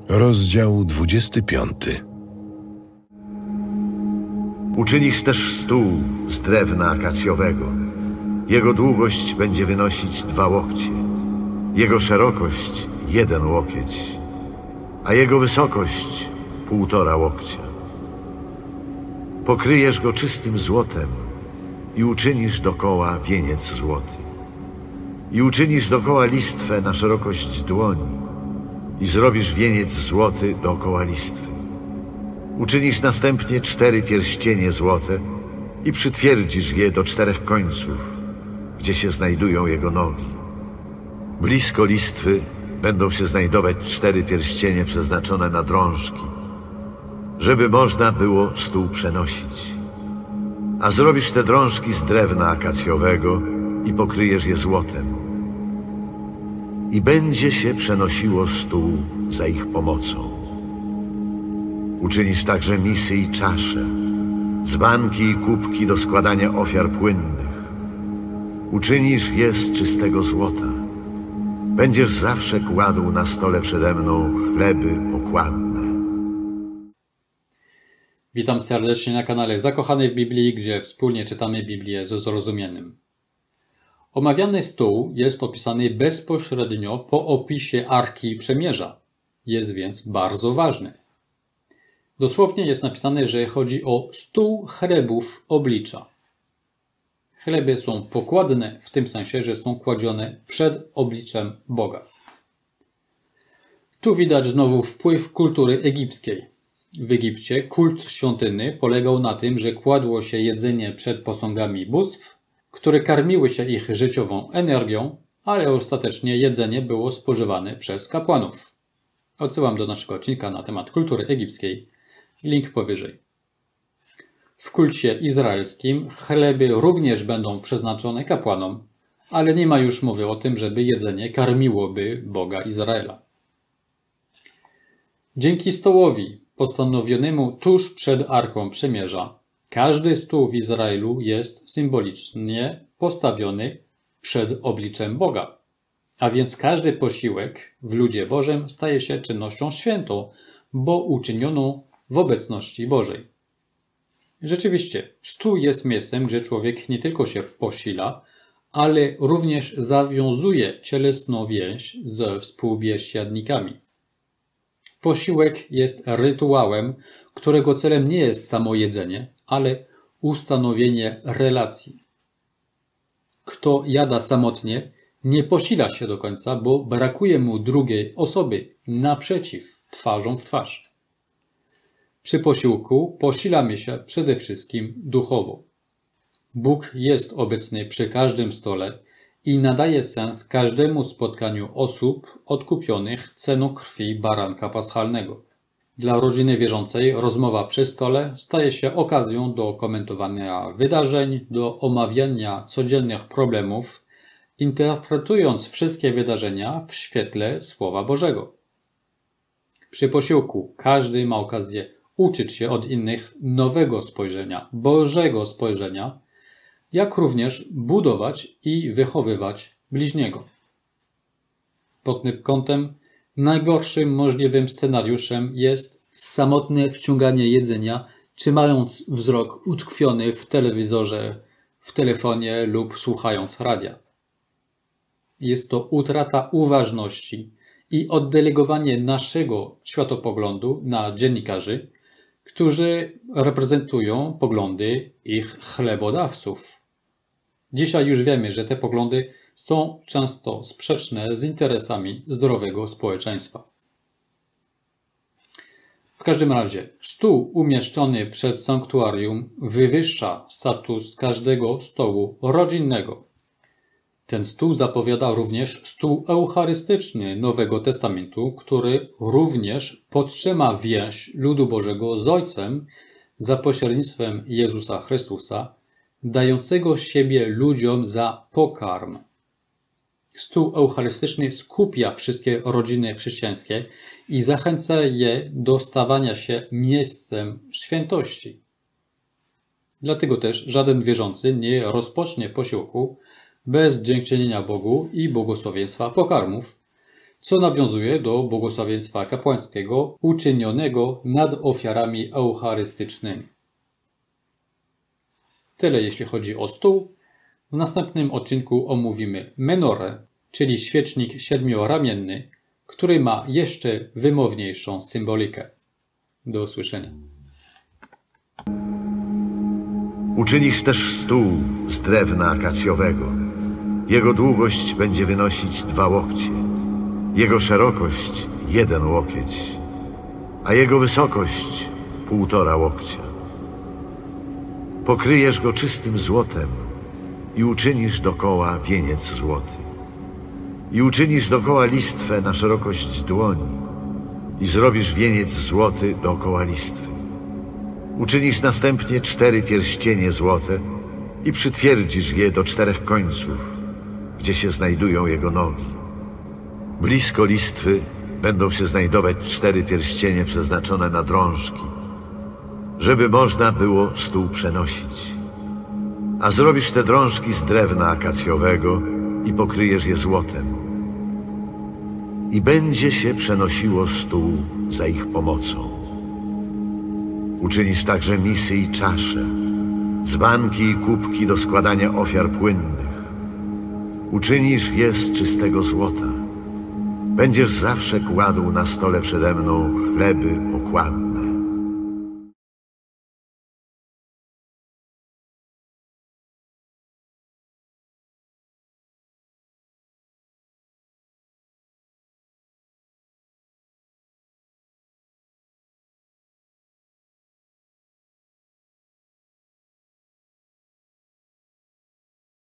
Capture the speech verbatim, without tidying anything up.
Rozdział dwudziesty piąty. Uczynisz też stół z drewna akacjowego. Jego długość będzie wynosić dwa łokcie, jego szerokość jeden łokieć, a jego wysokość półtora łokcia. Pokryjesz go czystym złotem i uczynisz dokoła wieniec złoty. I uczynisz dokoła listwę na szerokość dłoni i zrobisz wieniec złoty dookoła listwy. Uczynisz następnie cztery pierścienie złote i przytwierdzisz je do czterech końców, gdzie się znajdują jego nogi. Blisko listwy będą się znajdować cztery pierścienie przeznaczone na drążki, żeby można było stół przenosić. A zrobisz te drążki z drewna akacjowego i pokryjesz je złotem. I będzie się przenosiło stół za ich pomocą. Uczynisz także misy i czasze, dzbanki i kubki do składania ofiar płynnych. Uczynisz je z czystego złota. Będziesz zawsze kładł na stole przede mną chleby pokładne. Witam serdecznie na kanale Zakochany w Biblii, gdzie wspólnie czytamy Biblię ze zrozumieniem. Omawiany stół jest opisany bezpośrednio po opisie Arki Przymierza. Jest więc bardzo ważny. Dosłownie jest napisane, że chodzi o stół chlebów oblicza. Chleby są pokładne w tym sensie, że są kładzione przed obliczem Boga. Tu widać znowu wpływ kultury egipskiej. W Egipcie kult świątyny polegał na tym, że kładło się jedzenie przed posągami bóstw, które karmiły się ich życiową energią, ale ostatecznie jedzenie było spożywane przez kapłanów. Odsyłam do naszego odcinka na temat kultury egipskiej. Link powyżej. W kulcie izraelskim chleby również będą przeznaczone kapłanom, ale nie ma już mowy o tym, żeby jedzenie karmiłoby Boga Izraela. Dzięki stołowi postanowionemu tuż przed Arką Przymierza, każdy stół w Izraelu jest symbolicznie postawiony przed obliczem Boga, a więc każdy posiłek w ludzie Bożym staje się czynnością świętą, bo uczynioną w obecności Bożej. Rzeczywiście, stół jest miejscem, gdzie człowiek nie tylko się posila, ale również zawiązuje cielesną więź ze współbiesiadnikami. Posiłek jest rytuałem, którego celem nie jest samo jedzenie, ale ustanowienie relacji. Kto jada samotnie, nie posila się do końca, bo brakuje mu drugiej osoby naprzeciw, twarzą w twarz. Przy posiłku posilamy się przede wszystkim duchowo. Bóg jest obecny przy każdym stole i nadaje sens każdemu spotkaniu osób odkupionych ceną krwi baranka paschalnego. Dla rodziny wierzącej rozmowa przy stole staje się okazją do komentowania wydarzeń, do omawiania codziennych problemów, interpretując wszystkie wydarzenia w świetle Słowa Bożego. Przy posiłku każdy ma okazję uczyć się od innych nowego spojrzenia, Bożego spojrzenia, jak również budować i wychowywać bliźniego. Pod tym kątem najgorszym możliwym scenariuszem jest samotne wciąganie jedzenia, trzymając wzrok utkwiony w telewizorze, w telefonie lub słuchając radia. Jest to utrata uważności i oddelegowanie naszego światopoglądu na dziennikarzy, którzy reprezentują poglądy ich chlebodawców. Dzisiaj już wiemy, że te poglądy są często sprzeczne z interesami zdrowego społeczeństwa. W każdym razie, stół umieszczony przed sanktuarium wywyższa status każdego stołu rodzinnego. Ten stół zapowiada również stół eucharystyczny Nowego Testamentu, który również podtrzyma więź ludu Bożego z Ojcem za pośrednictwem Jezusa Chrystusa, dającego siebie ludziom za pokarm. Stół eucharystyczny skupia wszystkie rodziny chrześcijańskie i zachęca je do stawania się miejscem świętości. Dlatego też żaden wierzący nie rozpocznie posiłku bez dziękczynienia Bogu i błogosławieństwa pokarmów, co nawiązuje do błogosławieństwa kapłańskiego uczynionego nad ofiarami eucharystycznymi. Tyle jeśli chodzi o stół. W następnym odcinku omówimy menorę, czyli świecznik siedmioramienny, który ma jeszcze wymowniejszą symbolikę. Do usłyszenia. Uczynisz też stół z drewna akacjowego. Jego długość będzie wynosić dwa łokcie, jego szerokość jeden łokieć, a jego wysokość półtora łokcia. Pokryjesz go czystym złotem i uczynisz dokoła wieniec złoty. I uczynisz dokoła listwę na szerokość dłoni i zrobisz wieniec złoty dookoła listwy. Uczynisz następnie cztery pierścienie złote i przytwierdzisz je do czterech końców, gdzie się znajdują jego nogi. Blisko listwy będą się znajdować cztery pierścienie przeznaczone na drążki, żeby można było stół przenosić. A zrobisz te drążki z drewna akacjowego i pokryjesz je złotem. I będzie się przenosiło stół za ich pomocą. Uczynisz także misy i czasze, dzbanki i kubki do składania ofiar płynnych. Uczynisz je z czystego złota. Będziesz zawsze kładł na stole przede mną chleby pokładne.